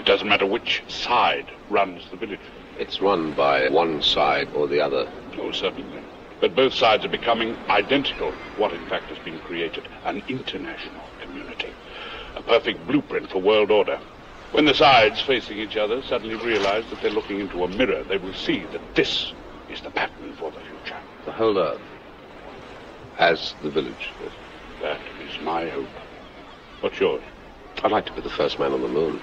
doesn't matter which side runs the village. It's run by one side or the other. Oh, certainly. But both sides are becoming identical. What, in fact, has been created? An international community. A perfect blueprint for world order. When the sides facing each other suddenly realize that they're looking into a mirror, they will see that this is the pattern for the future. The whole Earth. As the village. That is my hope. What's yours? I'd like to be the first man on the moon.